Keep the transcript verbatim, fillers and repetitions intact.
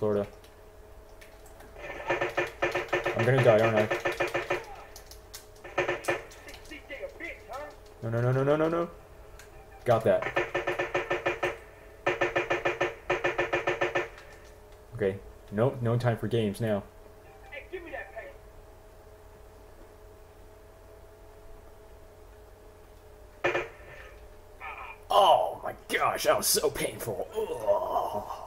Florida. I'm gonna die, aren't I? No, no, no, no, no, no, no. Got that. Okay. No, no time for games now. Hey, give me that paper. Oh my gosh, that was so painful. Ugh.